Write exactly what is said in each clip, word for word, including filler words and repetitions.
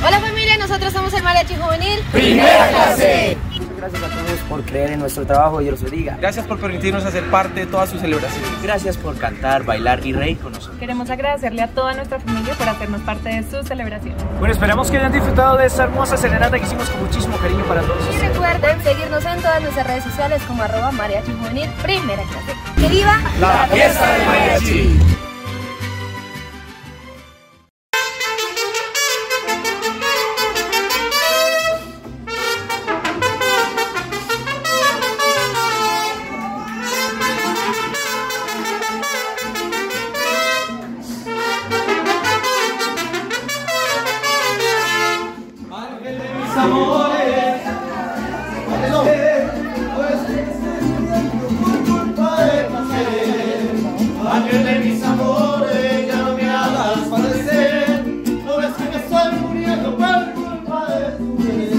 Hola familia, nosotros somos el Mariachi Juvenil Primera Clase. Muchas gracias a todos por creer en nuestro trabajo, Dios los bendiga. Gracias por permitirnos hacer parte de todas sus celebraciones. Gracias por cantar, bailar y reír con nosotros. Queremos agradecerle a toda nuestra familia por hacernos parte de sus celebraciones. Bueno, esperamos que hayan disfrutado de esta hermosa serenata que hicimos con muchísimo cariño para todos. Y recuerden seguirnos en todas nuestras redes sociales como arroba Mariachi Juvenil Primera Clase. ¡Que viva la fiesta del mariachi! Amores, ángel de mis amores, ya no me hagas padecer, no ves que me estoy muriendo por culpa de tu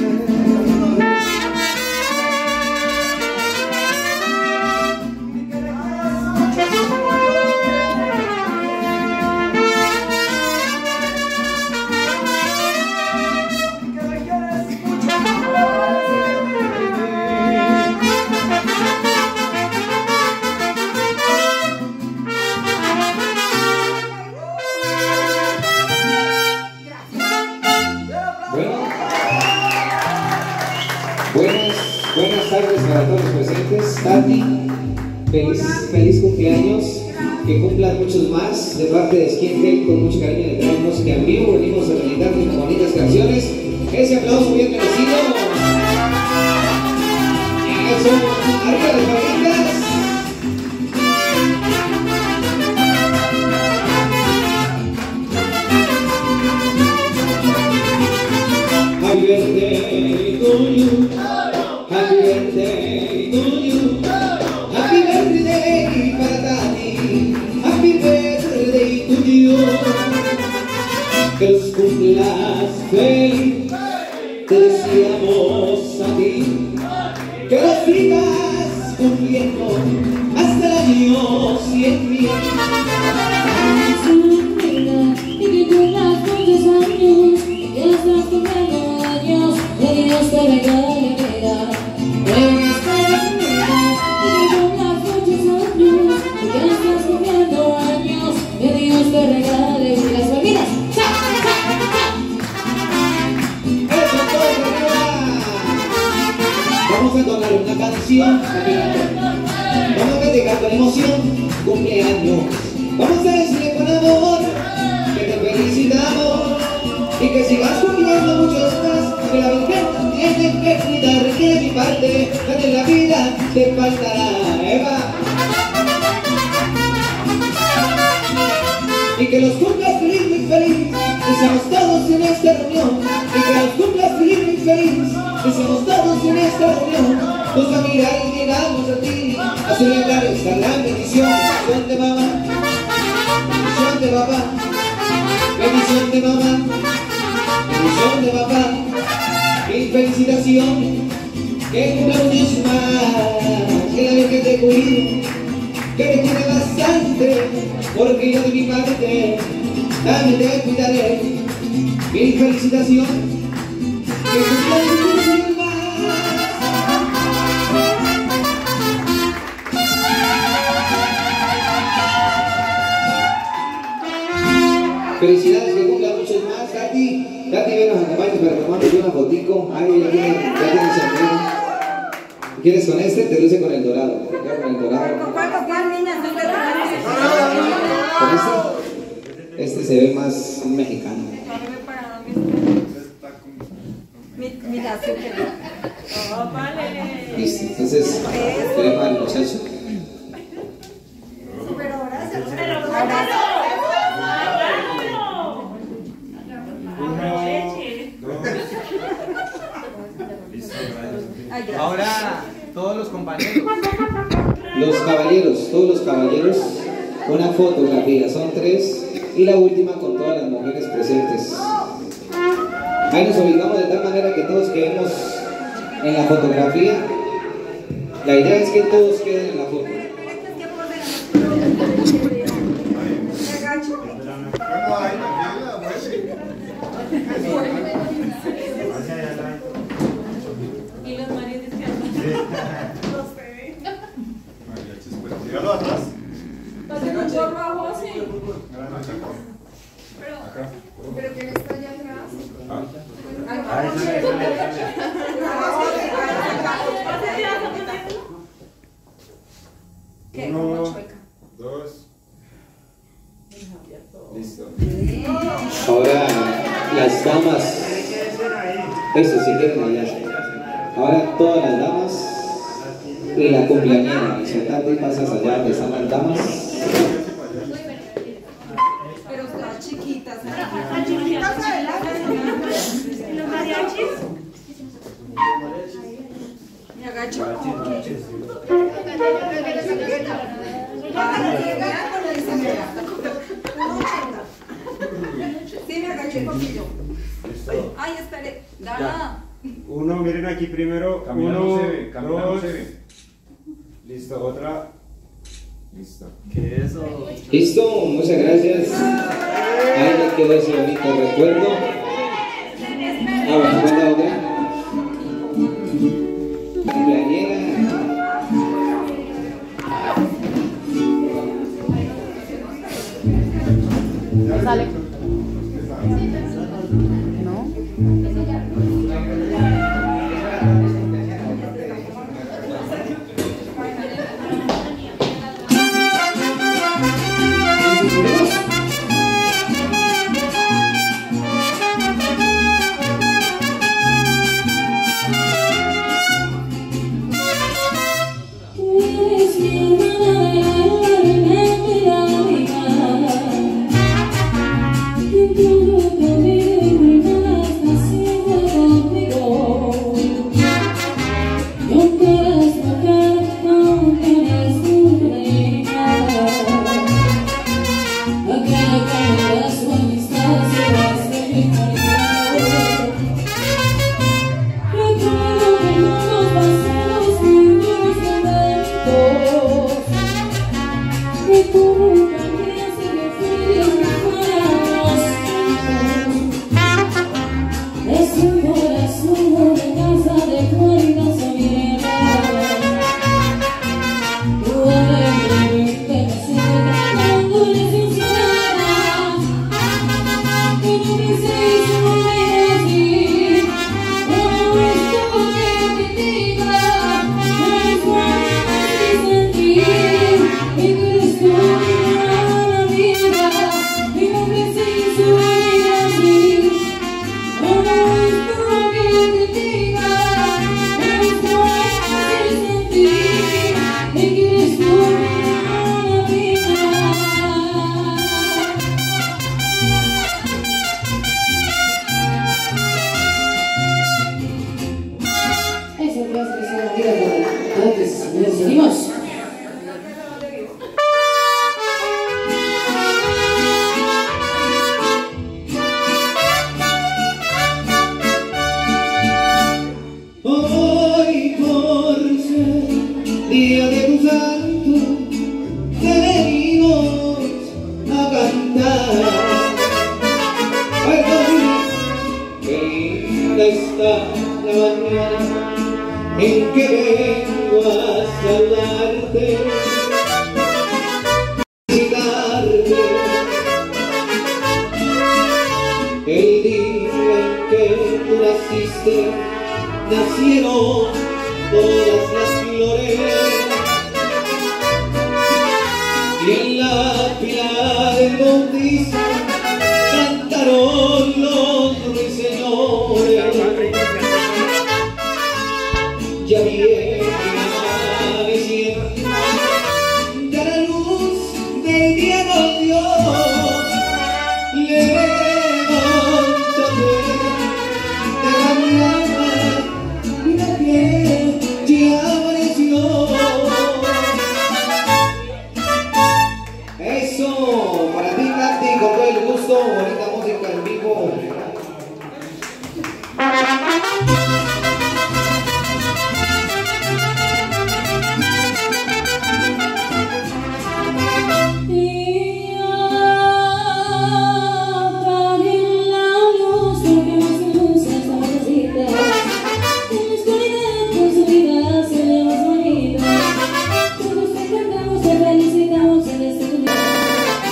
Buenas, buenas tardes para todos los presentes. Tati, feliz, feliz cumpleaños, que cumplan muchos más. De parte de Skin Health, con mucho cariño le traemos música en vivo, venimos a realizarte con bonitas canciones. Ese aplauso bien merecido. Eso, arriba las favoritas. Happy birthday to you. Happy birthday to you. Happy birthday para Tati. Happy birthday to you. Que los cumplas feliz. Te deseamos a ti. Que los sigas cumpliendo hasta el año cien mil. Y que cumplas muchos años. Que estás cumpliendo años. Que Dios te regale vida. Vamos a entonar una canción, vamos a festejar con emoción, cumpleaños. Vamos a decirle con amor que te felicitamos y que sigas cumpliendo muchos más, que la Virgen tiene que cuidar, que de mi parte, que en la vida te faltará, Eva. Y que los cumplas feliz, muy feliz, deseamos todos en esta reunión. Y que los cumplas feliz, muy feliz, deseamos todos en esta reunión. Tus familiares llegamos a ti a celebrar esta gran bendición. Bendición de mamá, bendición de papá, bendición de mamá, bendición de papá. Y felicitaciones, que cumpla muchos más, que la Virgen te cuide, que te cuide bastante, porque yo de mi parte también te cuidaré. Mil felicitaciones, que cumplan muchos más. Felicidades, que cumplan muchos más. Tati, Tati, ven, nos acompañes para tomarnos una fotico. Ay, ya tiene, ya tiene sombrero. ¿Quieres con este? Te luce con el dorado. Con el dorado. ¿Con cuántos más niñas? ¿Con este? Este se ve más mexicano. Mira, sí que oh, vale. Listo, entonces, te dejo al muchacho. Ahora, todos los compañeros. Los caballeros, todos los caballeros, una fotografía, son tres, y la última con todas las mujeres presentes. Ahí nos ubicamos de tal manera que todos quedemos en la fotografía. La idea es que todos queden en la foto. Bueno, ahí, tranquila, pues. Uno, dos. Listo. Ahora las damas, eso si quieren allá. Ahora todas las damas y la cumpleañera, y sentate y pasas allá donde están las damas. Pero está chiquitas. ¿Los mariachis? Me agacho un poquito. Sí, me agaché un poquito. Ay, espere. Dana. Uno, miren aquí primero. Camila Uno, no se ve, Camila no dos. se ve. Listo, otra. Listo. ¿Qué eso? Listo, muchas gracias. Ahí les quedó ese bonito recuerdo. Ah, bueno, ¿cuál la otra? Cumpleañera. Sale. En que vengo a saludarte, felicitarte, el día en que tú naciste, nacieron todas las flores, y en la pila del bautizo cantaron los ruiseñores. Ya viene amaneciendo, ya la luz del día nos dio. Levántate de la mirada, mira que ya amaneció. Eso, para ti, Katy, con todo el gusto, bonita música en vivo.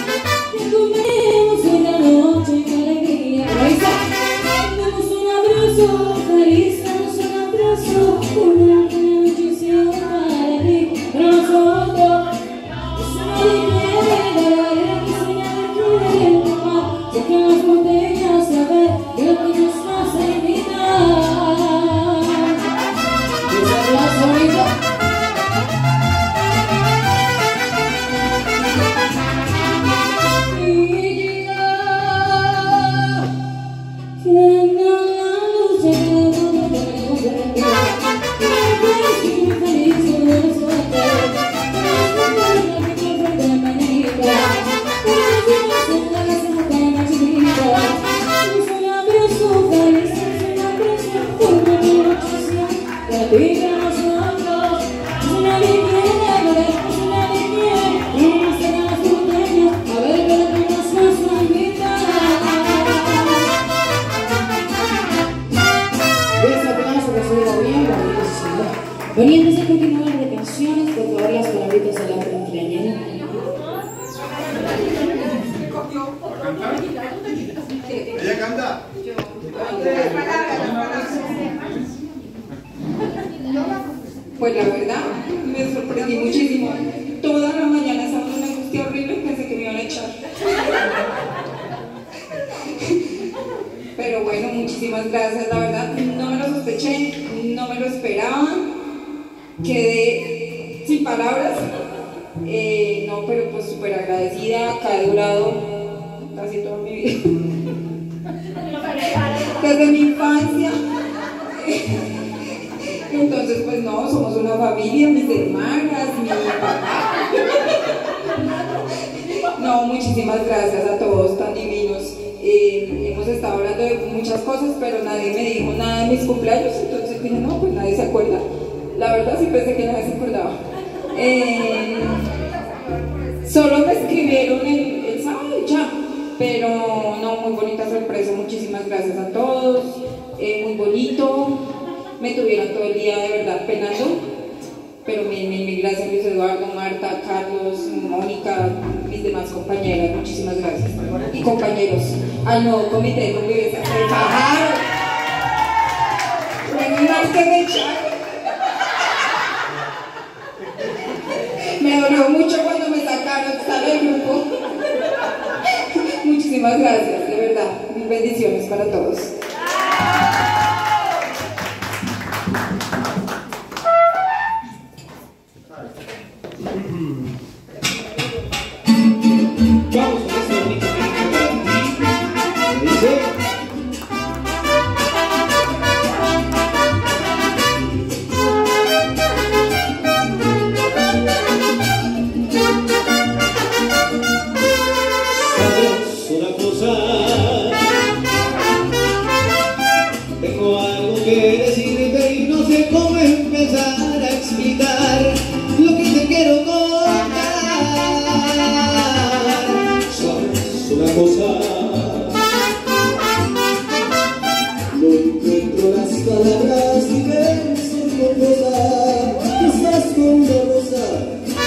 Tenemos una Oriéntese a continuar de canciones, por favor, las palabritas de la cumpleañera. ¿Ella canta? Pues la verdad, me sorprendí muchísimo. Toda la mañana estaba en una angustia horrible y pensé que me iban a echar. Pero bueno, muchísimas gracias, la verdad, no me lo sospeché, no me lo esperaba. Quedé sin palabras, eh, no, pero pues súper agradecida, que ha durado casi toda mi vida, desde mi infancia. Entonces pues no, somos una familia, mis hermanas, mi papá. No, muchísimas gracias a todos tan divinos. Eh, hemos estado hablando de muchas cosas, pero nadie me dijo nada de mis cumpleaños, entonces dije, no, pues nadie se acuerda. La verdad sí pensé que nadie se acordaba. Eh, solo me escribieron el, el sábado y ya, pero no, muy bonita sorpresa, muchísimas gracias a todos, eh, muy bonito, me tuvieron todo el día de verdad penando, pero mil, mil, mil gracias Luis Eduardo, Marta, Carlos, Mónica, mis demás compañeras, muchísimas gracias. Y compañeros, al nuevo comité de convivencia, me bajaron, menos mal que me echaron. Me dolió mucho cuando me sacaron del grupo. Muchísimas gracias, de verdad. Mil bendiciones para todos. Vamos con este bonito que dice. Una cosa, tengo algo que decirte y no sé cómo empezar a explicar lo que te quiero contar. Sabes una cosa, no encuentro las palabras y verso con rosa, estás con una rosa.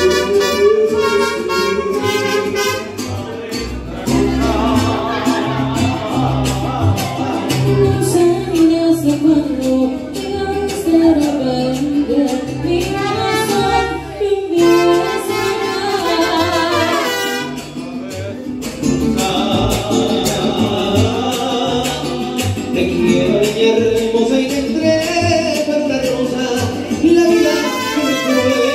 Te quiero niña hermosa y te entré para una rosa, la vida que me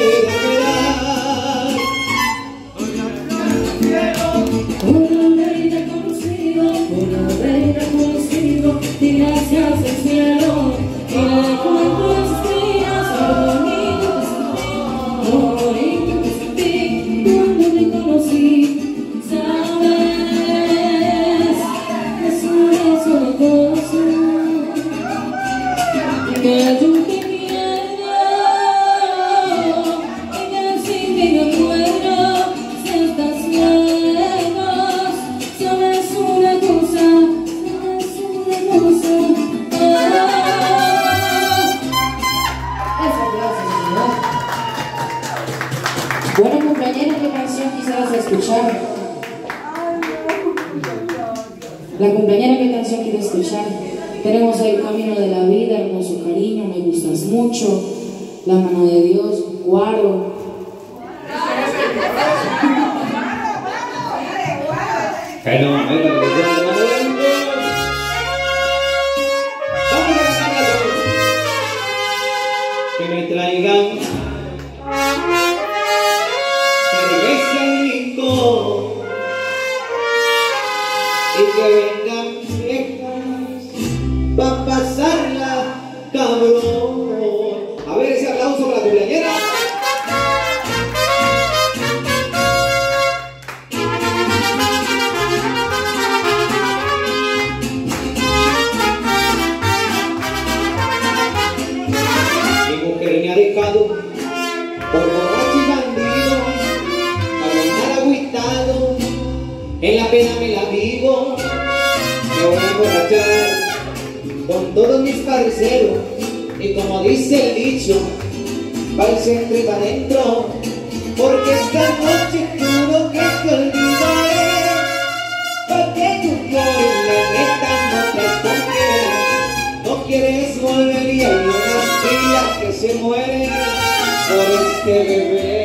pueda quedar. Una reina conocido, una reina conocido, y gracias al cielo, que la encuentro estrellas, lo bonito que sentí, lo bonito que sentí, cuando te conocí, sabes, es una sola cosa, que yo te quiero, y que sin ti me muero, si estás lejos, sabes una cosa, sabes una cosa. Esas gracias, ¿verdad? Bueno, compañera, ¿qué canción quisieras escuchar? La compañera, ¿qué canción quiere escuchar? Tenemos el camino de la vida, hermoso cariño, me gustas mucho, la mano de Dios, Guaro. Fenómeno, que me traigan cerveza y licor y que vengan viejas pa' pasarla cabrón. A ver ese aplauso para la cumpleañera. Por borracho y bandido, para andar agüitado, en la pena me la vivo. Me voy a emborrachar con todos mis parceros, y como dice el dicho, va el centro y va adentro, porque esta noche juro que te olvidaré, porque tú por la neta no te has confiado, no quieres volver y hay una fila que se muere por este bebé.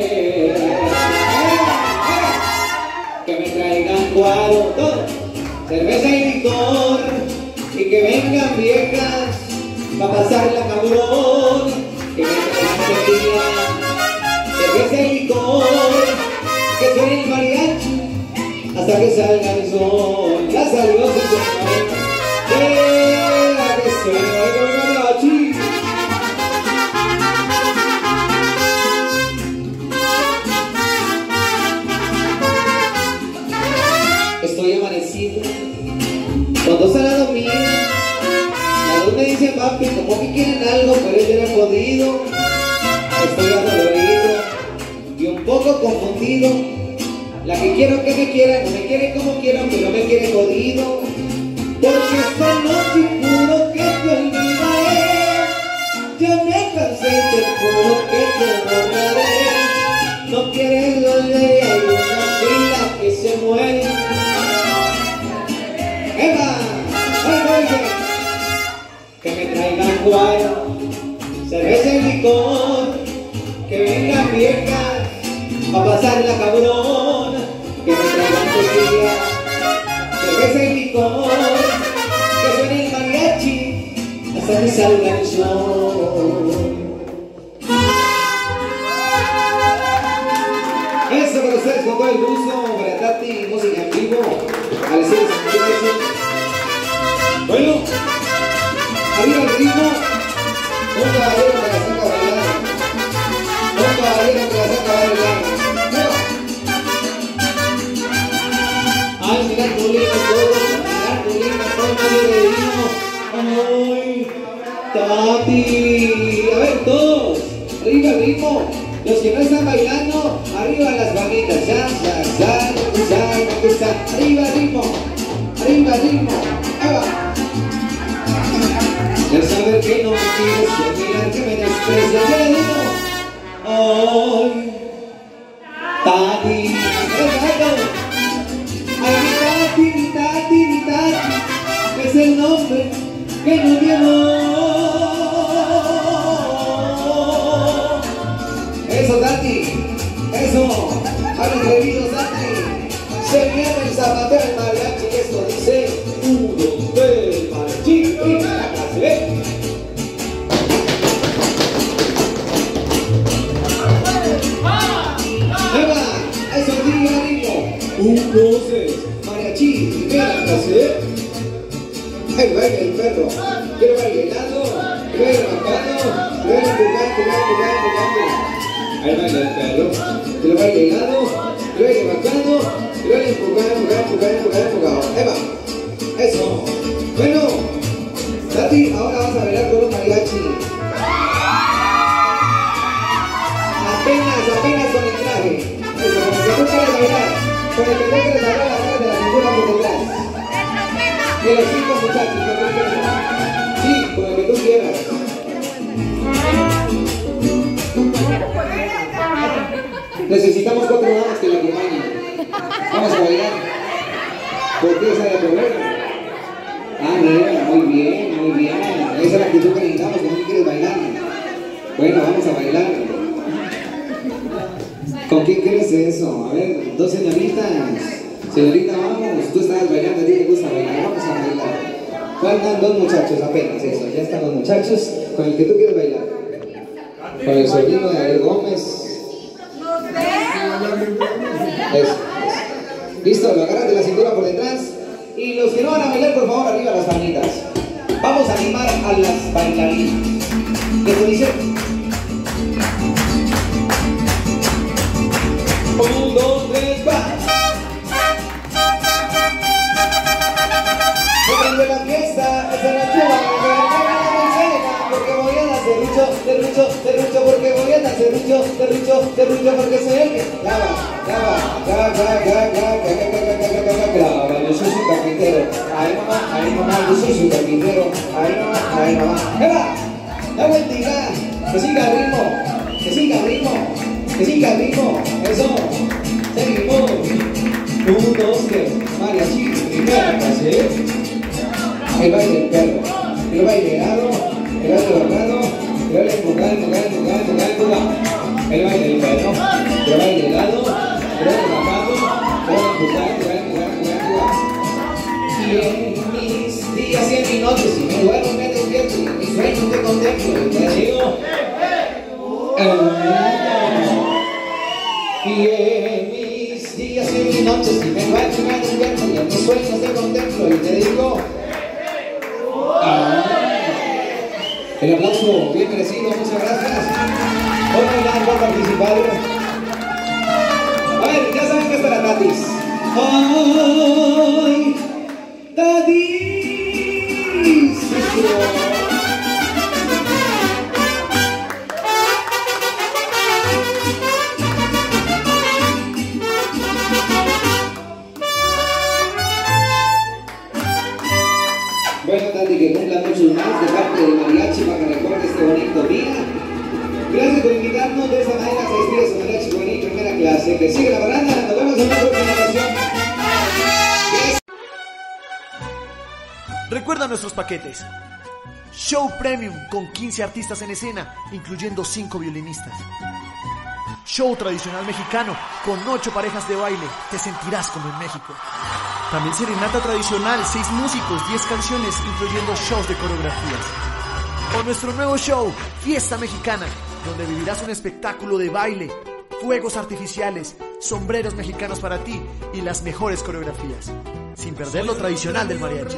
Que me traigan Guaro, todo, cerveza y licor, y que vengan viejas pa' pasarla cabrón. Que me traigan tequila, cerveza y licor, que suene el mariachi hasta que salga el sol. Ya salió su señor, que suene el mariachi. Estoy amanecido con dos al lado mío. La luz me dice papi, como que quieren algo, pero yo no he podido. Estoy adolorido y un poco confundido. La que quiero que me quiera, no me quiere como quiero, pero me quiere jodido. Porque esta noche juro que te olvidaré. Ya me cansé, te juro que te borraré. No quieres volver y hay una fila que se muere. ¡Eva! ¡Oye! Que me traigan Guaro, cerveza y licor, que vengan viejas pa' pasarla cabrón. Que me traigan tequila, cerveza y licor, que suene el mariachi hasta que salga el sol. Eso para ustedes con todo el gusto, para Tati, música en vivo, al estilo San Francisco. Bueno, arriba el ritmo, un caballero que la saca a bailar, un caballero que la saca a bailar. Al mirar tu lima todo, al mirar tu lima todo nadie le vino. Ay, Tati, a ver todos, arriba el ritmo. Los que no están bailando, arriba las manitas, ya, ya, ya, ya, ya, arriba el ritmo, arriba el ritmo, ahí va. De saber que no me quieres, de mirar que me desprecias, ya le digo, ay, Tati, ay, mi Tati, mi Tati, mi Tati, es el nombre que no llevo. Eso, Tati, eso, atrevidos, Tati. Se viene el zapatero del mariachi y esto dice uno, tres, mariachi, primera clase, ¿eh? Ahí va, eso diga ritmo. Un, dos, tres, mariachi, primera clase, ¿eh? Ahí va el perro, quiero bailando, quiero ir bajando, quiero empujar, empujar, empujar, empujar. Ahí va el perro, te lo va llegando, te lo va bajando, te lo va empujando, empujando, empujando, empujando. Ahí va, eso. Bueno, Tati, ahora vas a bailar con un mariachi. Apenas, apenas con el traje. Eso, con el que tú quieres bailar, con el que tú quieres bailar la cara de la cintura por detrás. De los cinco muchachos, con el que tú quieras. Sí, con el que tú quieras. Necesitamos cuatro damas que la acompañen. Vamos a bailar. ¿Por qué esa de problema? Ah, mira, muy bien, muy Esa es la actitud que necesitamos, que no quieres bailar. Bueno, vamos a bailar. ¿Con quién quieres eso? A ver, dos señoritas. Señorita, vamos. Tú estabas bailando, a ti te gusta bailar. Vamos a bailar. Faltan dos muchachos apenas, eso. Ya están los muchachos con el que tú quieres bailar. Con el sobrino de Ariel Gómez. Eso, eso. Listo, lo agarras de la cintura por detrás. Y los que no van a bailar, por favor, arriba las manitas. Vamos a animar a las bailarinas. ¿Qué te dice? Un, dos, tres, va. Prende la fiesta, esa noche va a cena, porque voy a dar serrucho, serrucho, serrucho, porque voy a dar serrucho, serrucho, serrucho, porque soy el que graba, graba, graba, graba, graba, graba, graba, graba, yo soy su carpintero, ay mamá, ay mamá, yo soy su carpintero, ay mamá, ay mamá, ¡eva! ¡La vueltica! Que siga el ritmo, que siga el ritmo, que siga el ritmo, eso, seguimos, un, dos, tres, mariachi, primera clase. El baile del perro, el baile helado, el baile borrado, el baile empujado, empujado, empujado, empujado, empujado. El baile del perro, el baile helado, el baile bajado, el baile empujado, el baile empujado, empujado. Y en mis días y en mis noches, si me duermo me despierto y en mis sueños te contemplo y te digo y en mis días y en mis noches, si me duermo me despierto y en mis sueños te contemplo y te digo el aplauso bien merecido, muchas gracias por bailar, por participar. A ver, ya saben que estará gratis. ¡Ay! ¡Dadis! Bueno, Tati, que cumpla muchos más de parte del mariachi para que recuerde este bonito día. Gracias por invitarnos. De esta manera se despide su mariachi juvenil primera clase. Que sigue la baranda. Nos vemos en una próxima ocasión. Recuerda nuestros paquetes. Show Premium con quince artistas en escena, incluyendo cinco violinistas. Show tradicional mexicano con ocho parejas de baile. Te sentirás como en México. También serenata tradicional, seis músicos, diez canciones, incluyendo shows de coreografías. O nuestro nuevo show, Fiesta Mexicana, donde vivirás un espectáculo de baile, fuegos artificiales, sombreros mexicanos para ti y las mejores coreografías. Sin perder lo tradicional del mariachi.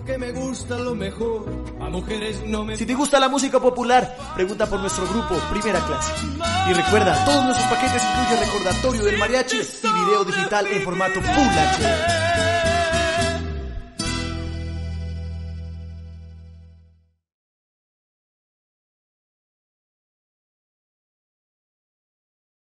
Si te gusta la música popular, pregunta por nuestro grupo Primera Clase. Y recuerda, todos nuestros paquetes incluyen recordatorio del mariachi y video digital en formato Full H D.